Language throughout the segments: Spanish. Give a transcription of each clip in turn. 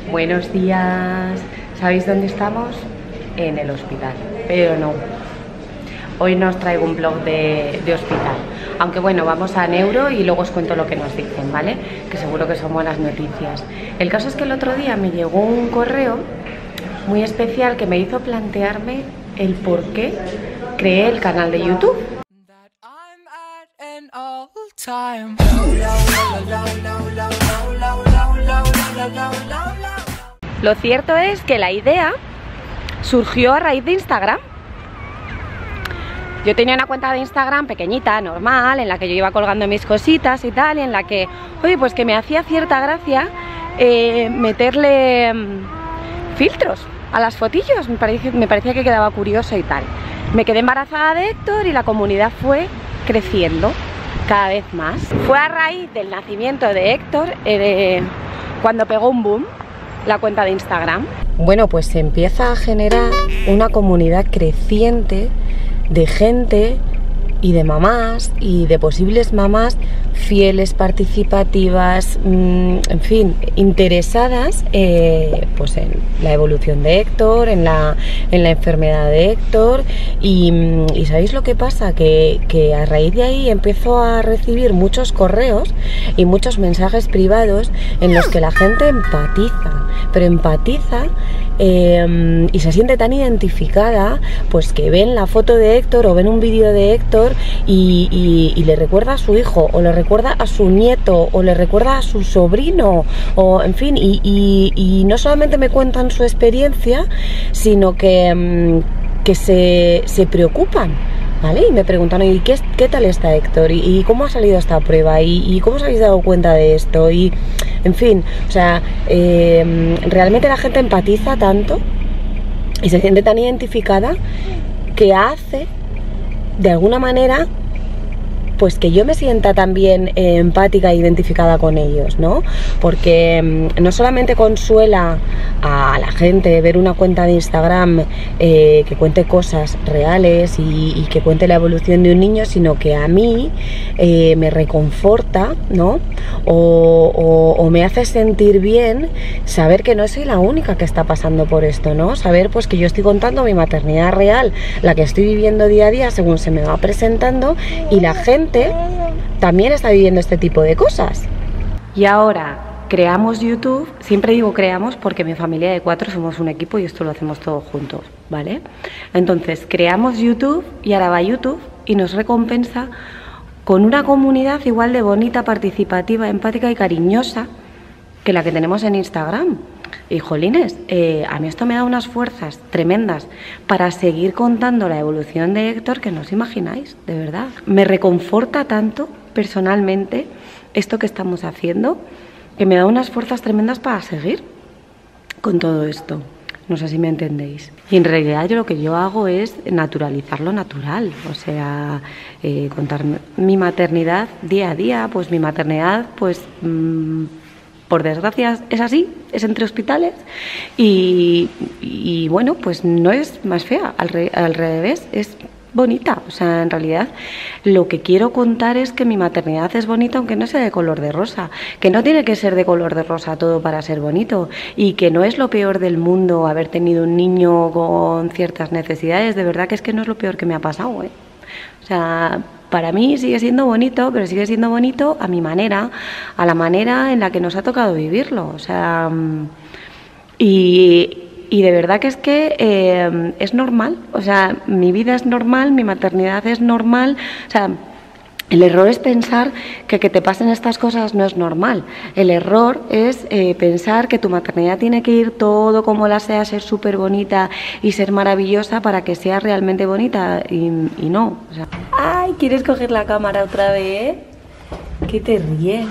Buenos días. ¿Sabéis dónde estamos? En el hospital. Pero no. Hoy no os traigo un blog de hospital. Aunque bueno, vamos a Neuro y luego os cuento lo que nos dicen, ¿vale? Que seguro que son buenas noticias. El caso es que el otro día me llegó un correo muy especial que me hizo plantearme el por qué creé el canal de YouTube. Lo cierto es que la idea surgió a raíz de Instagram. Yo tenía una cuenta de Instagram pequeñita, normal, en la que yo iba colgando mis cositas y tal, y en la que, oye, pues que me hacía cierta gracia meterle filtros a las fotillos, me parecía que quedaba curioso y tal. Me quedé embarazada de Héctor y la comunidad fue creciendo cada vez más. Fue a raíz del nacimiento de Héctor cuando pegó un boom la cuenta de Instagram. Bueno, pues se empieza a generar una comunidad creciente de gente y de mamás y de posibles mamás fieles, participativas, en fin, interesadas pues en la evolución de Héctor, en la enfermedad de Héctor y ¿sabéis lo que pasa? Que a raíz de ahí empezó a recibir muchos correos y muchos mensajes privados en los que la gente empatiza, pero empatiza y se siente tan identificada, pues que ven la foto de Héctor o ven un vídeo de Héctor y le recuerda a su hijo, o le recuerda a su nieto, o le recuerda a su sobrino, o en fin, y no solamente me cuentan su experiencia, sino que se preocupan, ¿vale? Y me preguntan, ¿y qué tal está Héctor? ¿Y cómo ha salido esta prueba? ¿Y cómo os habéis dado cuenta de esto? Y, en fin, o sea, realmente la gente empatiza tanto y se siente tan identificada que hace, de alguna manera, pues que yo me sienta también empática e identificada con ellos, ¿no? Porque no solamente consuela a la gente ver una cuenta de Instagram que cuente cosas reales y que cuente la evolución de un niño, sino que a mí me reconforta, ¿no? O me hace sentir bien saber que no soy la única que está pasando por esto, ¿no? Saber pues que yo estoy contando mi maternidad real, la que estoy viviendo día a día según se me va presentando, y la gente también está viviendo este tipo de cosas. Y ahora creamos YouTube. Siempre digo creamos porque mi familia de 4 somos un equipo y esto lo hacemos todos juntos, ¿vale? Entonces creamos YouTube y ahora va YouTube y nos recompensa con una comunidad igual de bonita, participativa, empática y cariñosa que la que tenemos en Instagram. Y jolines, a mí esto me da unas fuerzas tremendas para seguir contando la evolución de Héctor que no os imagináis, de verdad. Me reconforta tanto personalmente esto que estamos haciendo, que me da unas fuerzas tremendas para seguir con todo esto. No sé si me entendéis. Y en realidad lo que yo hago es naturalizar lo natural, o sea, contar mi maternidad día a día. Pues mi maternidad, pues por desgracia es así, es entre hospitales y bueno, pues no es más fea, al revés, es bonita. O sea, en realidad lo que quiero contar es que mi maternidad es bonita aunque no sea de color de rosa, que no tiene que ser de color de rosa todo para ser bonito, y que no es lo peor del mundo haber tenido un niño con ciertas necesidades. De verdad que es que no es lo peor que me ha pasado, ¿eh? O sea, para mí sigue siendo bonito, pero sigue siendo bonito a mi manera, a la manera en la que nos ha tocado vivirlo. O sea, y de verdad que es normal. O sea, mi vida es normal, mi maternidad es normal. O sea, el error es pensar que te pasen estas cosas no es normal. El error es pensar que tu maternidad tiene que ir todo como la sea, ser súper bonita y ser maravillosa para que sea realmente bonita, y no. O sea, ¡ay! ¿Quieres coger la cámara otra vez? ¿Qué te ríes?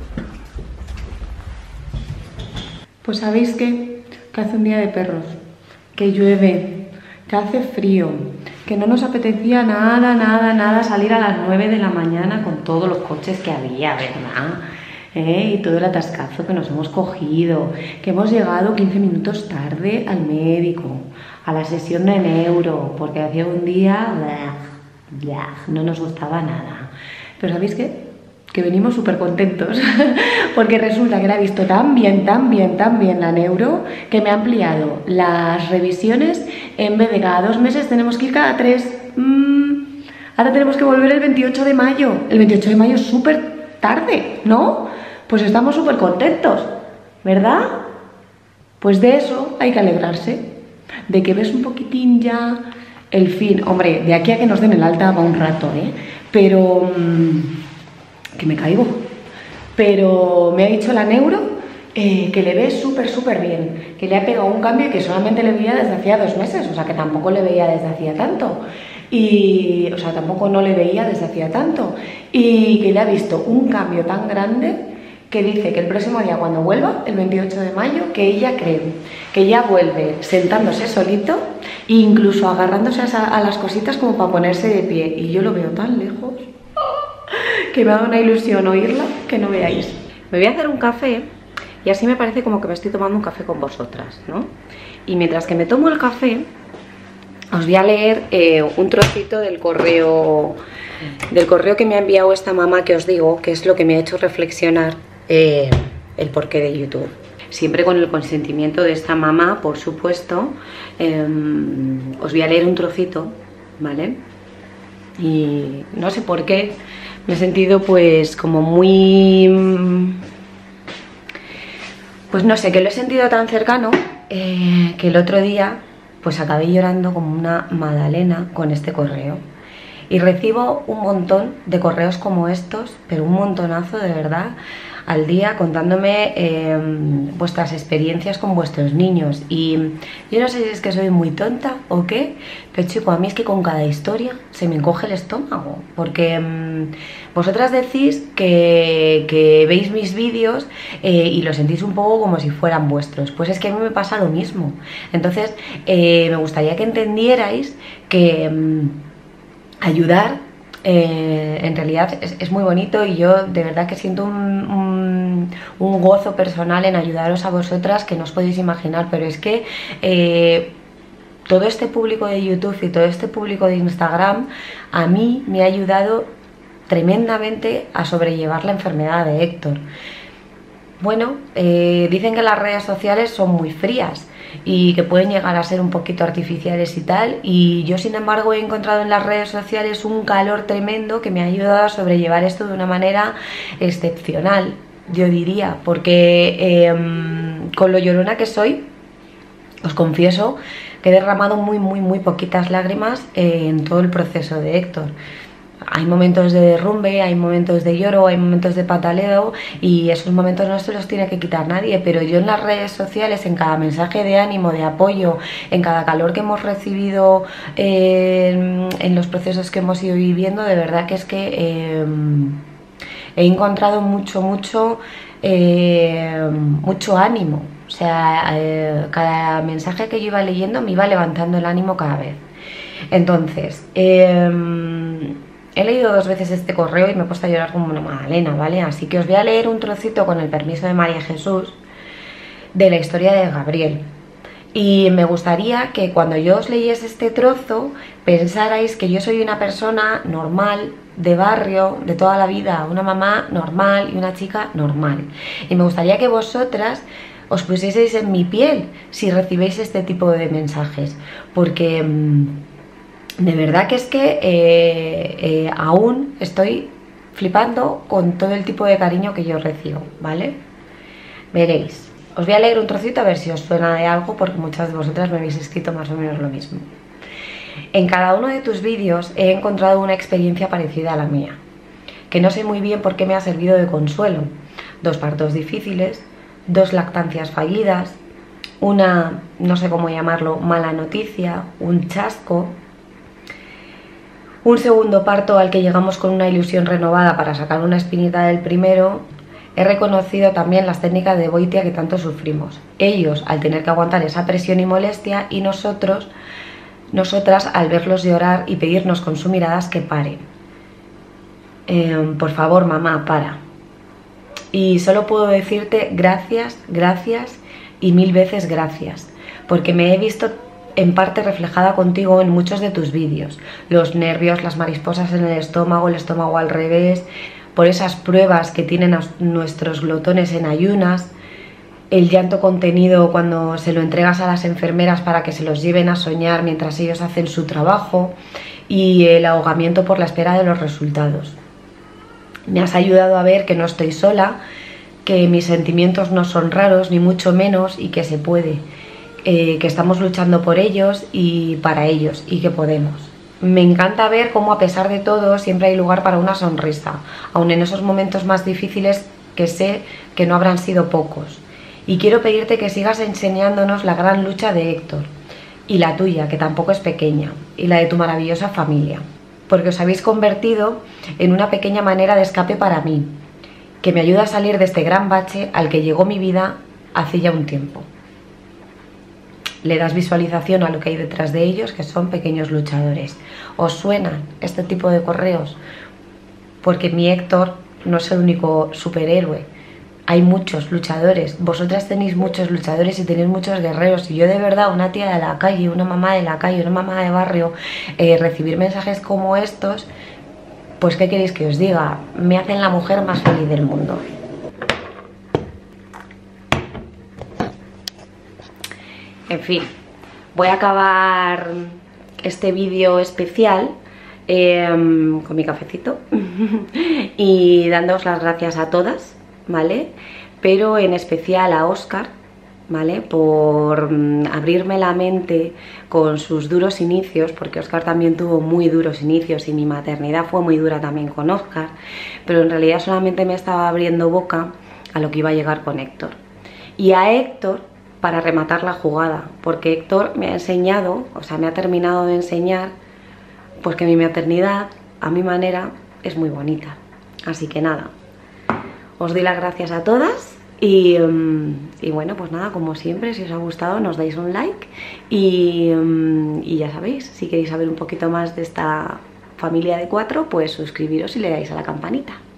Pues ¿sabéis qué? Que hace un día de perros, que llueve, que hace frío, que no nos apetecía nada salir a las 9 de la mañana con todos los coches que había, ¿verdad? Y todo el atascazo que nos hemos cogido, que hemos llegado 15 minutos tarde al médico, a la sesión de neuro, porque hacía un día no nos gustaba nada. Pero ¿sabéis qué? que venimos súper contentos porque resulta que la he visto tan bien la neuro, que me ha ampliado las revisiones. En vez de cada 2 meses tenemos que ir cada 3. Ahora tenemos que volver el 28 de mayo. El 28 de mayo es súper tarde, ¿no? Pues estamos súper contentos, ¿verdad? Pues de eso hay que alegrarse, de que ves un poquitín ya el fin. Hombre, de aquí a que nos den el alta va un rato, ¿eh? Pero... que me caigo. Pero me ha dicho la neuro que le ve súper bien, que le ha pegado un cambio que solamente le veía desde hacía 2 meses, o sea que tampoco le veía desde hacía tanto. Y, o sea, tampoco no le veía desde hacía tanto. Y que le ha visto un cambio tan grande que dice que el próximo día cuando vuelva, el 28 de mayo, que ella cree que ya vuelve sentándose solito e incluso agarrándose a las cositas como para ponerse de pie. Y yo lo veo tan lejos que me ha dado una ilusión oírla que no veáis. Me voy a hacer un café y así me parece como que me estoy tomando un café con vosotras, ¿no? Y mientras que me tomo el café, os voy a leer un trocito del correo que me ha enviado esta mamá, que os digo que es lo que me ha hecho reflexionar el porqué de YouTube. Siempre con el consentimiento de esta mamá, por supuesto. Os voy a leer un trocito, ¿vale? Y no sé por qué me he sentido pues como muy... pues no sé, que lo he sentido tan cercano que el otro día pues acabé llorando como una magdalena con este correo. Y recibo un montón de correos como estos, pero un montonazo de verdad, al día, contándome vuestras experiencias con vuestros niños. Y yo no sé si es que soy muy tonta o qué, pero chico, a mí es que con cada historia se me encoge el estómago, porque vosotras decís que veis mis vídeos y lo sentís un poco como si fueran vuestros. Pues es que a mí me pasa lo mismo. Entonces me gustaría que entendierais que ayudar en realidad es muy bonito, y yo de verdad que siento un gozo personal en ayudaros a vosotras que no os podéis imaginar. Pero es que todo este público de YouTube y todo este público de Instagram a mí me ha ayudado tremendamente a sobrellevar la enfermedad de Héctor. Bueno, dicen que las redes sociales son muy frías y que pueden llegar a ser un poquito artificiales y tal, y yo sin embargo he encontrado en las redes sociales un calor tremendo que me ha ayudado a sobrellevar esto de una manera excepcional, yo diría, porque con lo llorona que soy, os confieso que he derramado muy poquitas lágrimas en todo el proceso de Héctor. Hay momentos de derrumbe, hay momentos de lloro, hay momentos de pataleo, y esos momentos no se los tiene que quitar nadie. Pero yo en las redes sociales, en cada mensaje de ánimo, de apoyo, en cada calor que hemos recibido en los procesos que hemos ido viviendo, de verdad que es que he encontrado mucho ánimo. O sea, cada mensaje que yo iba leyendo me iba levantando el ánimo cada vez. Entonces, he leído 2 veces este correo y me he puesto a llorar como una magdalena, ¿vale? Así que os voy a leer un trocito, con el permiso de María Jesús, de la historia de Gabriel. Y me gustaría que cuando yo os leyese este trozo pensarais que yo soy una persona normal, de barrio, de toda la vida, una mamá normal y una chica normal. Y me gustaría que vosotras os pusieseis en mi piel si recibéis este tipo de mensajes, porque de verdad que es que aún estoy flipando con todo el tipo de cariño que yo recibo, ¿vale? Veréis. Os voy a leer un trocito a ver si os suena de algo, porque muchas de vosotras me habéis escrito más o menos lo mismo. En cada uno de tus vídeos he encontrado una experiencia parecida a la mía, que no sé muy bien por qué me ha servido de consuelo. 2 partos difíciles, 2 lactancias fallidas, una, no sé cómo llamarlo, mala noticia, un chasco, un segundo parto al que llegamos con una ilusión renovada para sacar una espinita del primero. He reconocido también las técnicas de Boitia que tanto sufrimos. Ellos al tener que aguantar esa presión y molestia, y nosotras al verlos llorar y pedirnos con sus miradas que paren. Por favor, mamá, para. Y solo puedo decirte gracias y 1000 veces gracias, porque me he visto en parte reflejada contigo en muchos de tus vídeos. Los nervios, las mariposas en el estómago al revés. por esas pruebas que tienen nuestros glotones en ayunas, el llanto contenido cuando se lo entregas a las enfermeras para que se los lleven a soñar mientras ellos hacen su trabajo, y el ahogamiento por la espera de los resultados. Me has ayudado a ver que no estoy sola, que mis sentimientos no son raros, ni mucho menos, y que se puede, que estamos luchando por ellos y para ellos, y que podemos. Me encanta ver cómo, a pesar de todo, siempre hay lugar para una sonrisa, aun en esos momentos más difíciles que sé que no habrán sido pocos. Y quiero pedirte que sigas enseñándonos la gran lucha de Héctor, y la tuya, que tampoco es pequeña, y la de tu maravillosa familia, porque os habéis convertido en una pequeña manera de escape para mí, que me ayuda a salir de este gran bache al que llegó mi vida hace ya un tiempo. Le das visualización a lo que hay detrás de ellos, que son pequeños luchadores. ¿Os suenan este tipo de correos? Porque mi Héctor no es el único superhéroe. Hay muchos luchadores. Vosotras tenéis muchos luchadores y tenéis muchos guerreros. Y yo, de verdad, una tía de la calle, una mamá de la calle, una mamá de barrio, recibir mensajes como estos, pues ¿qué queréis que os diga? Me hacen la mujer más feliz del mundo. En fin, voy a acabar este vídeo especial con mi cafecito y dándoos las gracias a todas, ¿vale? Pero en especial a Óscar, ¿vale? Por abrirme la mente con sus duros inicios, porque Óscar también tuvo muy duros inicios y mi maternidad fue muy dura también con Óscar, pero en realidad solamente me estaba abriendo boca a lo que iba a llegar con Héctor. Y a Héctor, para rematar la jugada, porque Héctor me ha enseñado, o sea, me ha terminado de enseñar, pues que mi maternidad, a mi manera, es muy bonita. Así que nada, os doy las gracias a todas y bueno, pues nada, como siempre, si os ha gustado nos dais un like y ya sabéis, si queréis saber un poquito más de esta familia de 4, pues suscribiros y le dais a la campanita.